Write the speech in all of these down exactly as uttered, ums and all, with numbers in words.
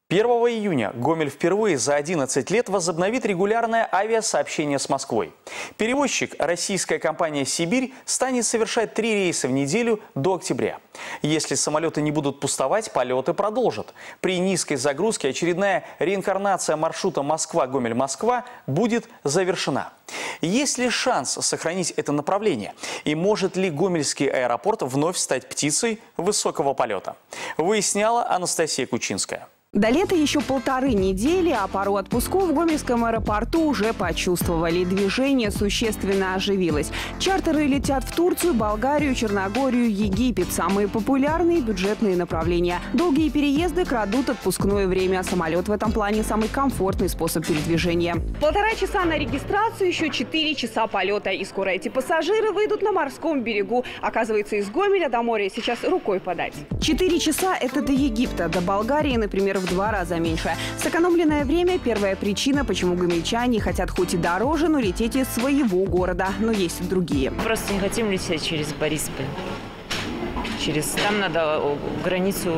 первого июня Гомель впервые за одиннадцать лет возобновит регулярное авиасообщение с Москвой. Перевозчик, российская компания «Сибирь», станет совершать три рейса в неделю до октября. Если самолеты не будут пустовать, полеты продолжат. При низкой загрузке очередная реинкарнация маршрута Москва-Гомель-Москва будет завершена. Есть ли шанс сохранить это направление? И может ли Гомельский аэропорт вновь стать птицей высокого полета? Выясняла Анастасия Кучинская. До лета еще полторы недели, а пару отпусков в Гомельском аэропорту уже почувствовали. Движение существенно оживилось. Чартеры летят в Турцию, Болгарию, Черногорию, Египет. Самые популярные бюджетные направления. Долгие переезды крадут отпускное время. Самолет в этом плане самый комфортный способ передвижения. Полтора часа на регистрацию, еще четыре часа полета. И скоро эти пассажиры выйдут на морском берегу. Оказывается, из Гомеля до моря сейчас рукой подать. Четыре часа – это до Египта, до Болгарии, например, в два раза меньше. Сэкономленное время – первая причина, почему гомельчане хотят хоть и дороже, но лететь из своего города. Но есть и другие. Просто не хотим лететь через Борисполь. Через... Там надо границу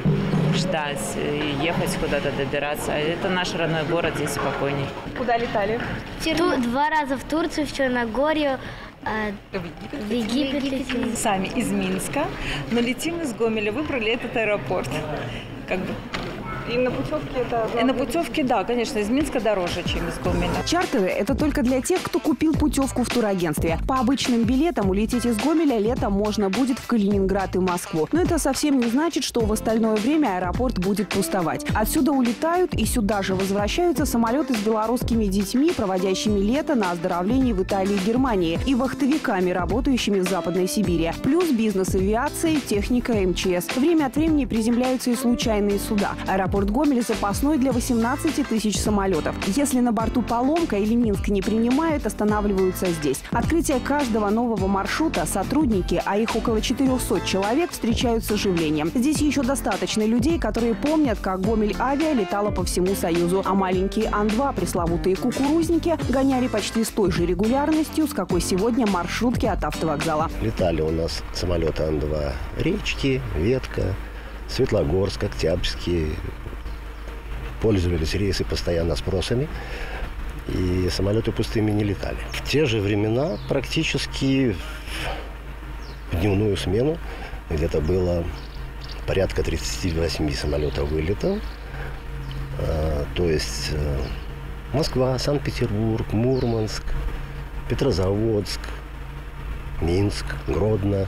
ждать, ехать куда-то, добираться. Это наш родной город, здесь спокойней. Куда летали? Ту, два раза в Турцию, в Черногорию. А, в Египет летим. Сами из Минска, но летим из Гомеля. Выбрали этот аэропорт. Как бы. И на путевке это... И на путевке, да, конечно, из Минска дороже, чем из Гомеля. Чартеры – это только для тех, кто купил путевку в турагентстве. По обычным билетам улететь из Гомеля летом можно будет в Калининград и Москву. Но это совсем не значит, что в остальное время аэропорт будет пустовать. Отсюда улетают и сюда же возвращаются самолеты с белорусскими детьми, проводящими лето на оздоровлении в Италии и Германии, и вахтовиками, работающими в Западной Сибири. Плюс бизнес авиации, техника, эм че эс. Время от времени приземляются и случайные суда. Аэропорт Гомель запасной для восемнадцати тысяч самолетов. Если на борту поломка или Минск не принимает, останавливаются здесь. Открытие каждого нового маршрута сотрудники, а их около четырёхсот человек, встречают с оживлением. Здесь еще достаточно людей, которые помнят, как Гомель Авиа летала по всему Союзу, а маленькие Ан два, пресловутые кукурузники, гоняли почти с той же регулярностью, с какой сегодня маршрутки от автовокзала. Летали у нас самолеты Ан два Речки, Ветка, Светлогорск, Октябрьский. Пользовались рейсы постоянно спросами, и самолеты пустыми не летали. В те же времена практически в дневную смену где-то было порядка тридцати восьми самолетов вылетов. То есть Москва, Санкт-Петербург, Мурманск, Петрозаводск, Минск, Гродно,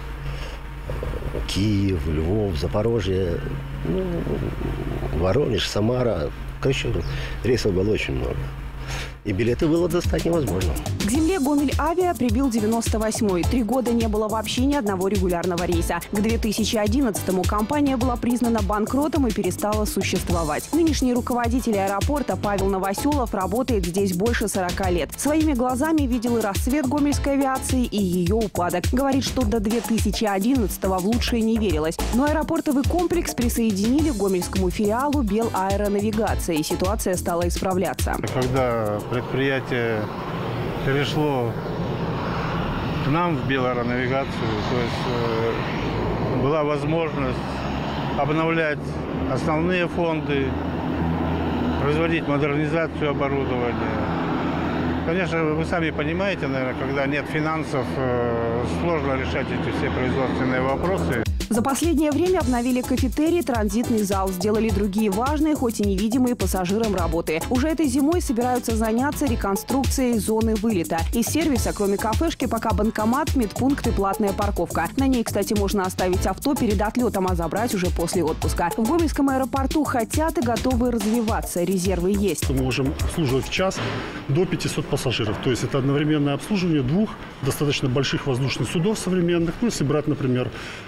Киев, Львов, Запорожье, ну, Воронеж, Самара. Короче, рейсов было очень много. И билеты было достать невозможно. К земле Гомель Авиа прибил девяносто восьмой. Три года не было вообще ни одного регулярного рейса. К две тысячи одиннадцатому компания была признана банкротом и перестала существовать. Нынешний руководитель аэропорта Павел Новоселов работает здесь больше сорока лет. Своими глазами видел и расцвет гомельской авиации, и ее упадок. Говорит, что до две тысячи одиннадцатого в лучшее не верилось. Но аэропортовый комплекс присоединили к гомельскому филиалу Белаэронавигация, и ситуация стала исправляться. Когда предприятие перешло к нам в Белаэронавигацию, то есть э, была возможность обновлять основные фонды, производить модернизацию оборудования. Конечно, вы сами понимаете, наверное, когда нет финансов, э, сложно решать эти все производственные вопросы. За последнее время обновили кафетерий, транзитный зал, сделали другие важные, хоть и невидимые пассажирам работы. Уже этой зимой собираются заняться реконструкцией зоны вылета. Из сервиса, кроме кафешки, пока банкомат, медпункт и платная парковка. На ней, кстати, можно оставить авто перед отлетом, а забрать уже после отпуска. В Гомельском аэропорту хотят и готовы развиваться. Резервы есть. Мы можем обслуживать в час до пятисот пассажиров. То есть это одновременное обслуживание двух достаточно больших воздушных судов современных. Ну, если брать, например,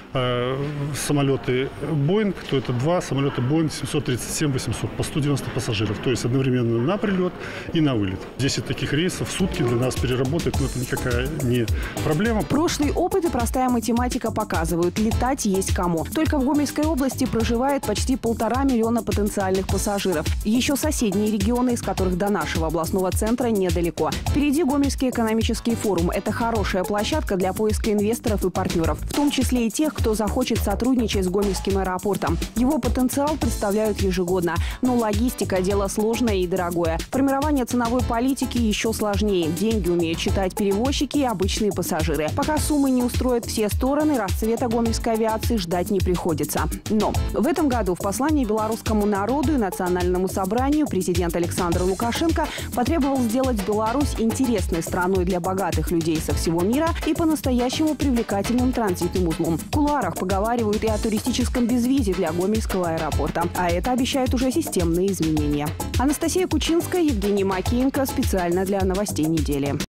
самолеты Боинг, то это два самолета Боинг семьсот тридцать семь восемьсот по сто девяносто пассажиров. То есть одновременно на прилет и на вылет. десять таких рейсов в сутки для нас переработать, но это никакая не проблема. Прошлый опыт и простая математика показывают, летать есть кому. Только в Гомельской области проживает почти полтора миллиона потенциальных пассажиров. Еще соседние регионы, из которых до нашего областного центра недалеко. Впереди Гомельский экономический форум. Это хорошая площадка для поиска инвесторов и партнеров, в том числе и тех, кто кто захочет сотрудничать с Гомельским аэропортом. Его потенциал представляют ежегодно. Но логистика – дело сложное и дорогое. Формирование ценовой политики еще сложнее. Деньги умеют считать перевозчики и обычные пассажиры. Пока суммы не устроят все стороны, расцвета гомельской авиации ждать не приходится. Но в этом году в послании белорусскому народу и национальному собранию президент Александр Лукашенко потребовал сделать Беларусь интересной страной для богатых людей со всего мира и по-настоящему привлекательным транзитным узлом. В кулуарах поговаривают и о туристическом безвизе для Гомельского аэропорта. А это обещает уже системные изменения. Анастасия Кучинская, Евгений Макеенко. Специально для новостей недели.